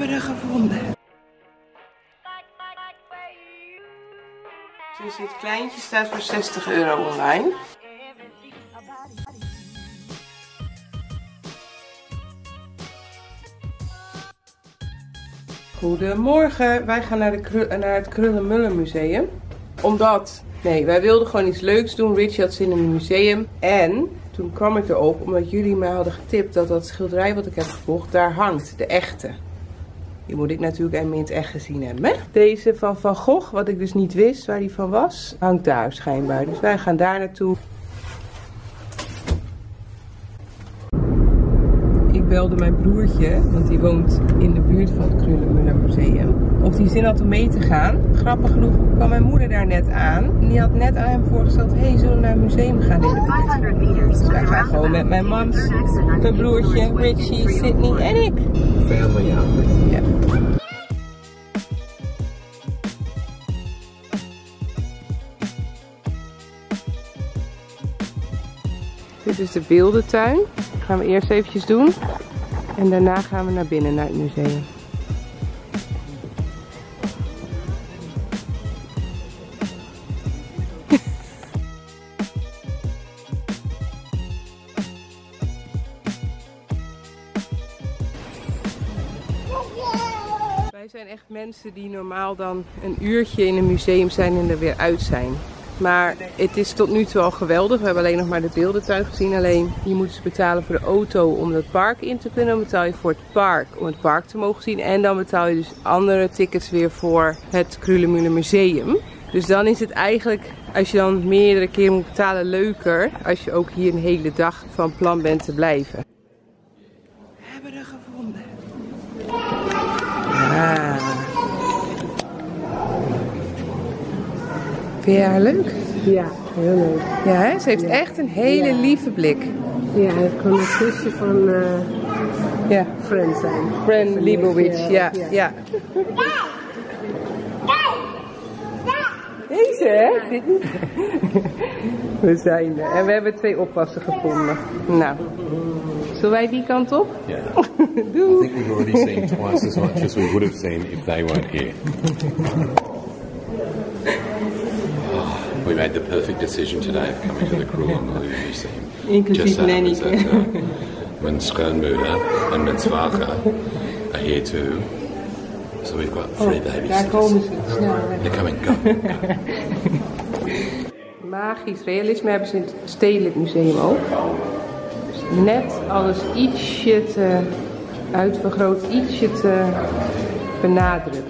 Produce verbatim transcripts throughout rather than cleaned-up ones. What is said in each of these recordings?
hebben er gevonden. Dus dit kleintje staat voor zestig euro online. Goedemorgen, wij gaan naar, de, naar het Krullenmullen Museum. Omdat, nee, wij wilden gewoon iets leuks doen. Richie had zin in een museum. En toen kwam ik erop, omdat jullie mij hadden getipt dat dat schilderij wat ik heb gekocht, daar hangt, de echte. Die moet ik natuurlijk even in het echt gezien hebben. Deze van Van Gogh, wat ik dus niet wist waar die van was, hangt daar schijnbaar. Dus wij gaan daar naartoe. Ik belde mijn broertje, want die woont in de buurt van het Krullenmullen Museum, of die zin had om mee te gaan. Grappig genoeg kwam mijn moeder daar net aan. En die had net aan hem voorgesteld, hey, zullen we naar een museum gaan in de buurt? Dus wij gaan gewoon met mijn mams, mijn broertje, Richie, Sydney en ik. Family, ja. Ja. Dit is de beeldentuin. Dat gaan we eerst eventjes doen. En daarna gaan we naar binnen, naar het museum. Wij zijn echt mensen die normaal dan een uurtje in een museum zijn en er weer uit zijn. Maar het is tot nu toe al geweldig. We hebben alleen nog maar de beeldentuin gezien. Alleen je moet dus betalen voor de auto om het park in te kunnen. Dan betaal je voor het park om het park te mogen zien. En dan betaal je dus andere tickets weer voor het Krullenmullen Museum. Dus dan is het eigenlijk, als je dan meerdere keren moet betalen, leuker. Als je ook hier een hele dag van plan bent te blijven. We hebben er gevonden. Ja. Vind je haar leuk? Ja, heel leuk. Ja, hè? Ze heeft ja. echt een hele ja. lieve blik. Ja, het kan een zusje van uh, ja. Fran zijn. Fran Lebowitz, ja. ja. ja. Deze, hè? We zijn er. En we hebben twee oppassen gevonden. Nou, zullen wij die kant op? Ja. Doei. I think we've already seen twice as much as we would have seen if they weren't here. We made the perfect decision today of coming to the Krullenmullen Museum. Inclusief Lenny. Uh, mijn schoonmoeder and mijn zwager are here too. So we've got three oh, babies. Daar komen ze snel weg. They're coming, go, go. Magisch realisme hebben ze in het Stedelijk Museum ook. Dus net alles ietsje te uitvergroot, ietsje te benadrukt.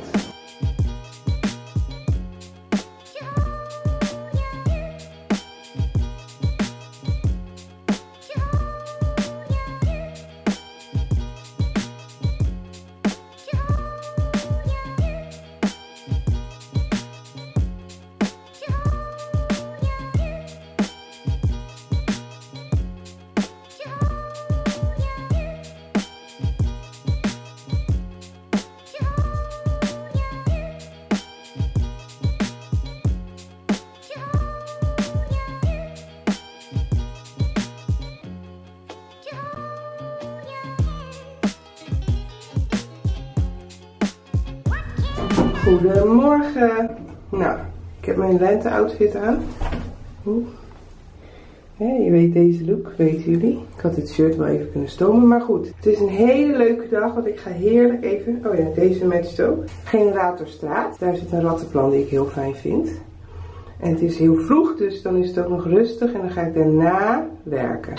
Goedemorgen. Nou, ik heb mijn lente-outfit aan. Oeh. Ja, je weet deze look, weten jullie. Ik had dit shirt wel even kunnen stomen, maar goed. Het is een hele leuke dag, want ik ga heerlijk even... Oh ja, deze matcht ook. Generatorstraat. Daar zit een rattenplan die ik heel fijn vind. En het is heel vroeg, dus dan is het ook nog rustig. En dan ga ik daarna werken.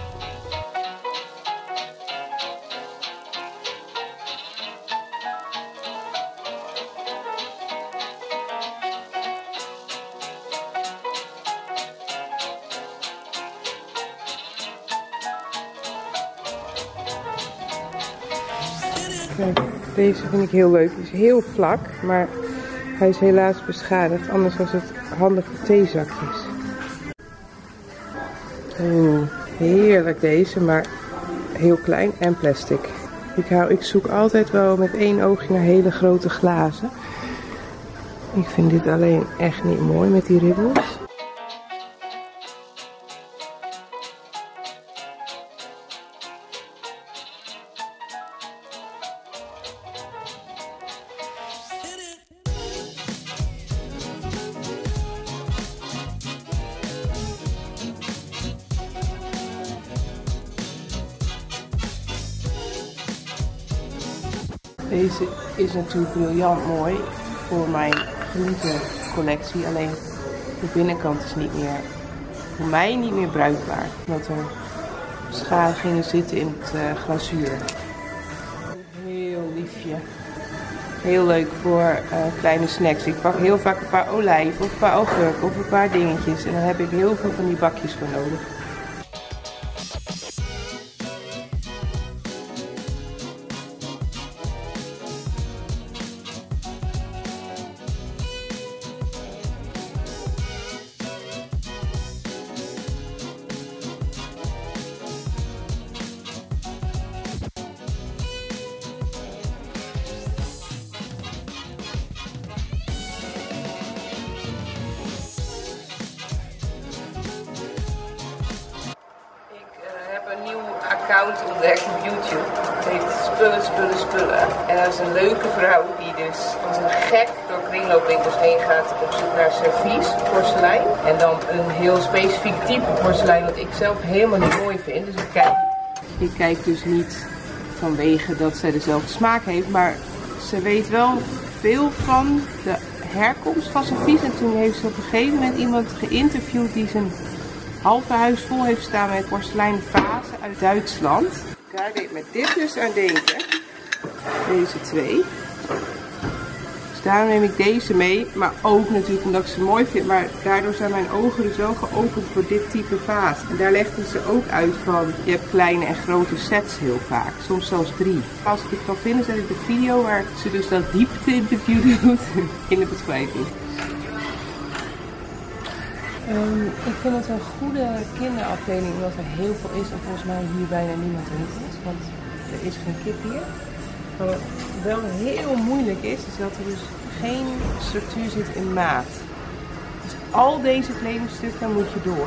Kijk, deze vind ik heel leuk. Die is heel vlak, maar hij is helaas beschadigd. Anders was het handig voor theezakjes. Oh, heerlijk deze, maar heel klein en plastic. Ik, hou, ik zoek altijd wel met één oogje naar hele grote glazen. Ik vind dit alleen echt niet mooi met die ribbels. Deze is natuurlijk briljant mooi voor mijn groentecollectie. Alleen de binnenkant is niet meer, voor mij niet meer bruikbaar. Omdat er beschadigingen zitten in het uh, glazuur. Heel liefje. Heel leuk voor uh, kleine snacks. Ik pak heel vaak een paar olijven of een paar augurken of een paar dingetjes. En dan heb ik heel veel van die bakjes voor nodig. Een nieuw account ontdekt op YouTube. Het heet Spullen, Spullen, Spullen. En dat is een leuke vrouw die dus als een gek door kringloopwinkels heen gaat op zoek naar servies, porselein. En dan een heel specifiek type porselein wat ik zelf helemaal niet mooi vind. Dus ik kijk, ik kijk dus niet vanwege dat zij dezelfde smaak heeft, maar ze weet wel veel van de herkomst van servies. En toen heeft ze op een gegeven moment iemand geïnterviewd die zijn halve huis vol heeft staan met porseleinen vazen uit Duitsland. Daar deed me dit dus aan denken. Deze twee. Dus daarom neem ik deze mee. Maar ook natuurlijk omdat ik ze mooi vind. Maar daardoor zijn mijn ogen dus wel geopend voor dit type vaas. En daar legden ze ook uit van, je hebt kleine en grote sets heel vaak. Soms zelfs drie. Als ik het kan vinden, zet ik de video waar ze dus dat diepte interview doet in de beschrijving. Um, ik vind het een goede kinderafdeling omdat er heel veel is en volgens mij hier bijna niemand is, want er is geen kip hier. Maar wat wel heel moeilijk is, is dat er dus geen structuur zit in maat. Dus al deze kledingstukken moet je door.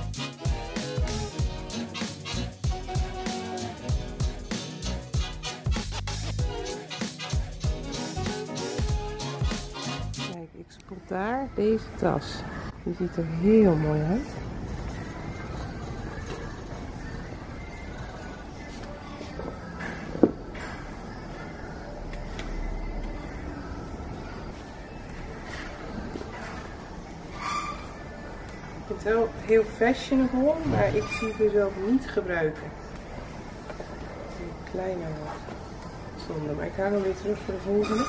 Kijk, ik spot daar deze tas. Die ziet er heel mooi uit. Ik vind het wel heel fashionable, maar ik zie het mezelf niet gebruiken. Een kleine zonde, maar ik ga hem weer terug voor de volgende.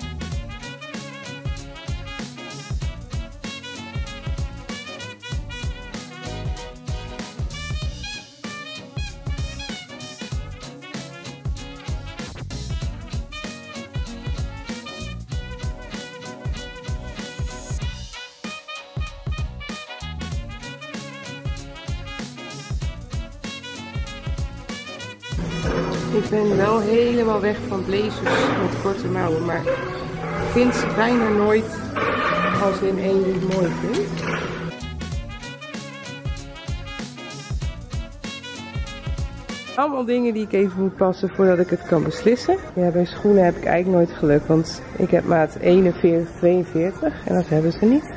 Ik ben wel helemaal weg van blazers met korte mouwen, maar ik vind ze bijna nooit als in één die ik mooi vind. Allemaal dingen die ik even moet passen voordat ik het kan beslissen. Ja, bij schoenen heb ik eigenlijk nooit geluk, want ik heb maat eenenveertig, tweeënveertig en dat hebben ze niet.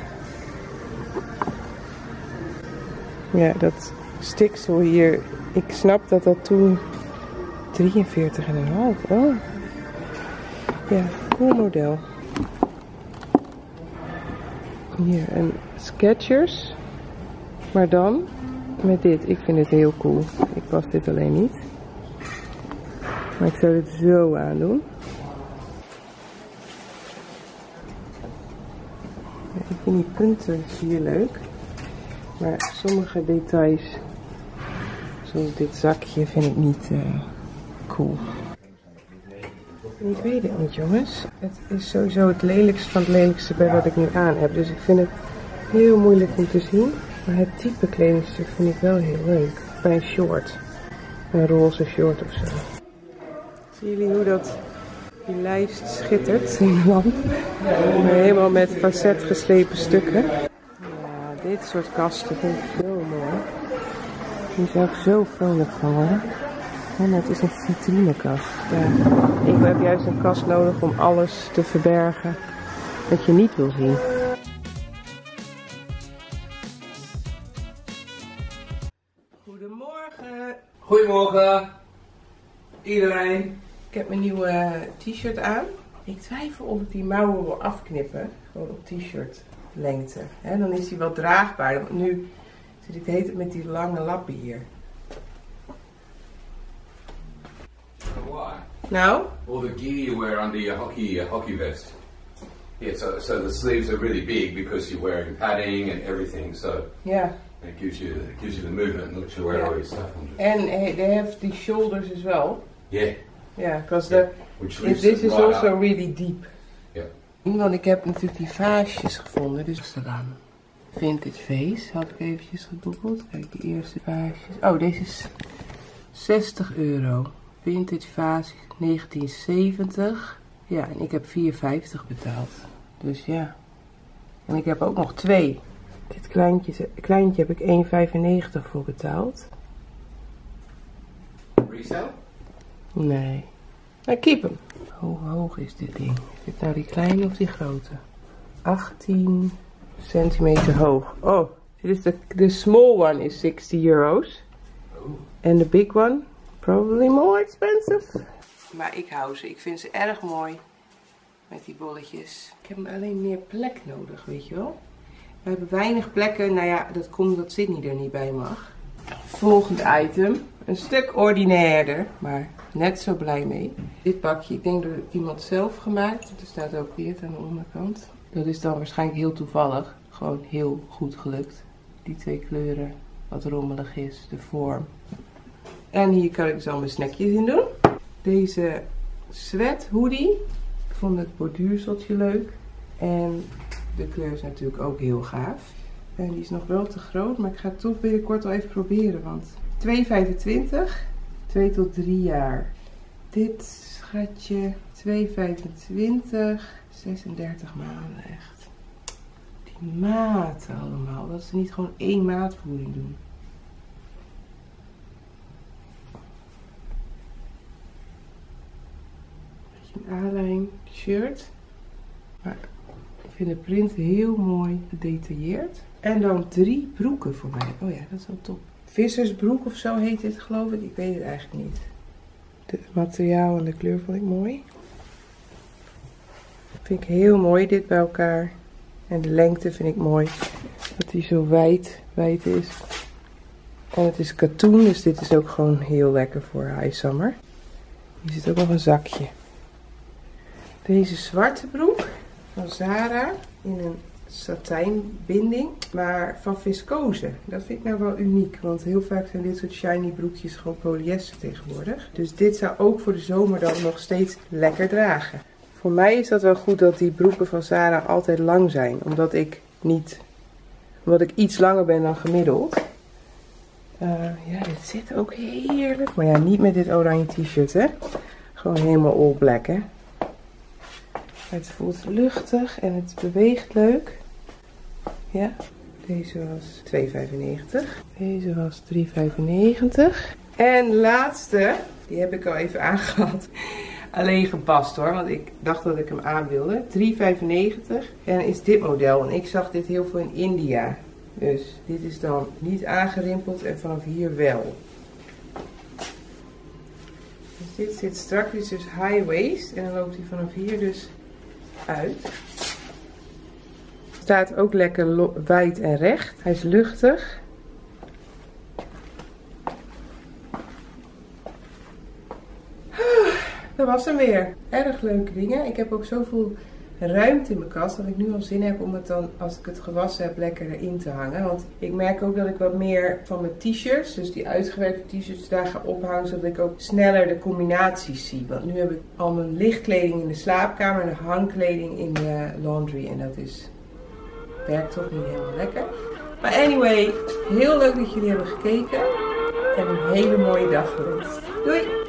Ja, dat stiksel hier, ik snap dat dat toen drieënveertig komma vijf. Oh. Ja, cool model. Hier een Skechers. Maar dan met dit. Ik vind het heel cool. Ik pas dit alleen niet. Maar ik zou dit zo aandoen. Ja, ik vind die punten hier leuk. Maar sommige details, zoals dit zakje, vind ik niet uh, cool. Ik weet het niet, jongens. Het is sowieso het lelijkste van het lelijkste bij wat ik nu aan heb. Dus ik vind het heel moeilijk om te zien. Maar het type kledingstuk vind ik wel heel leuk. Bij een short. Een roze short of zo. Zien jullie hoe dat die lijst schittert in de lamp? Helemaal met facet geslepen stukken. Ja, dit soort kasten vind ik zo mooi. Hier zou ik zo vrolijk van worden. En het is een vitrinekast. Ja. Ik heb juist een kast nodig om alles te verbergen dat je niet wil zien. Goedemorgen. Goedemorgen, iedereen. Ik heb mijn nieuwe t-shirt aan. Ik twijfel of ik die mouwen wil afknippen. Gewoon op t-shirt lengte. He, dan is die wel draagbaar. Want nu zit ik de hele tijd met die lange lappen hier. Why? Nou? All the gear you wear under your hockey uh, hockey vest. Yeah, so so the sleeves are really big because you're wearing padding and everything. So Yeah. it gives you it gives you the movement and lets you wear Yeah. all your stuff under. And uh, they have the shoulders as well. Yeah. Yeah, because Yeah. the Which this, lifts this it is right also up. really deep. Yeah. Want ik heb natuurlijk die vaasjes gevonden, dus ze gaan. Vintage vase, had ik eventjes gegoogeld. Kijk, die eerste vaasjes. Oh, deze is zestig euro. Vintage vaas negentien zeventig. Ja, en ik heb vier vijftig betaald. Dus ja. En ik heb ook nog twee. Dit kleintje, kleintje heb ik één vijfennegentig voor betaald. Resale? Nee. Nou, keep hem. Hoe hoog is dit ding? Is dit nou die kleine of die grote? achttien centimeter hoog. Oh, dit is de, de small one is zestig euro's. En de big one, probably more expensive. Maar ik hou ze. Ik vind ze erg mooi. Met die bolletjes. Ik heb alleen meer plek nodig, weet je wel. We hebben weinig plekken. Nou ja, dat komt omdat Sydney er niet bij mag. Volgende item. Een stuk ordinairder, maar net zo blij mee. Dit bakje, ik denk door iemand zelf gemaakt. Er staat ook weer aan de onderkant. Dat is dan waarschijnlijk heel toevallig. Gewoon heel goed gelukt. Die twee kleuren, wat rommelig is, de vorm. En hier kan ik dus al mijn snackjes in doen. Deze sweat hoodie. Ik vond het borduurseltje leuk. En de kleur is natuurlijk ook heel gaaf. En die is nog wel te groot, maar ik ga het toch binnenkort al even proberen. Want twee vijfentwintig, twee tot drie jaar. Dit schatje, twee vijfentwintig, zesendertig maanden echt. Die maten allemaal, dat ze niet gewoon één maatvoering doen. Beetje een A-lijn shirt. Maar ik vind de print heel mooi gedetailleerd. En dan drie broeken voor mij. Oh ja, dat is wel top. Vissersbroek of zo heet dit, geloof ik. Ik weet het eigenlijk niet. Het materiaal en de kleur vond ik mooi. Vind ik heel mooi dit bij elkaar. En de lengte vind ik mooi. Dat die zo wijd, wijd is. En het is katoen, dus dit is ook gewoon heel lekker voor high summer. Hier zit ook nog een zakje. Deze zwarte broek van Zara in een satijnbinding, maar van viscose. Dat vind ik nou wel uniek, want heel vaak zijn dit soort shiny broekjes gewoon polyester tegenwoordig. Dus dit zou ook voor de zomer dan nog steeds lekker dragen. Voor mij is dat wel goed dat die broeken van Zara altijd lang zijn, omdat ik niet, omdat ik iets langer ben dan gemiddeld. Uh, ja, dit zit ook heerlijk, maar ja, niet met dit oranje t-shirt, hè. Gewoon helemaal all black, hè. Het voelt luchtig en het beweegt leuk. Ja, deze was twee vijfennegentig. Deze was drie vijfennegentig. En de laatste, die heb ik al even aangehad. Alleen gepast hoor, want ik dacht dat ik hem aan wilde. drie vijfennegentig. En is dit model. En ik zag dit heel veel in India. Dus dit is dan niet aangerimpeld en vanaf hier wel. Dus dit zit strak, dit is dus high waist. En dan loopt hij vanaf hier dus uit. Staat ook lekker wijd en recht. Hij is luchtig. Dat was hem weer. Erg leuke dingen. Ik heb ook zoveel ruimte in mijn kast dat ik nu al zin heb om het dan, als ik het gewassen heb, lekker erin te hangen. Want ik merk ook dat ik wat meer van mijn t-shirts, dus die uitgewerkte t-shirts, daar ga ophangen, zodat ik ook sneller de combinaties zie. Want nu heb ik al mijn lichtkleding in de slaapkamer en de hangkleding in de laundry. En dat is, werkt toch niet helemaal lekker. Maar anyway, heel leuk dat jullie hebben gekeken. En een hele mooie dag gewenst. Doei!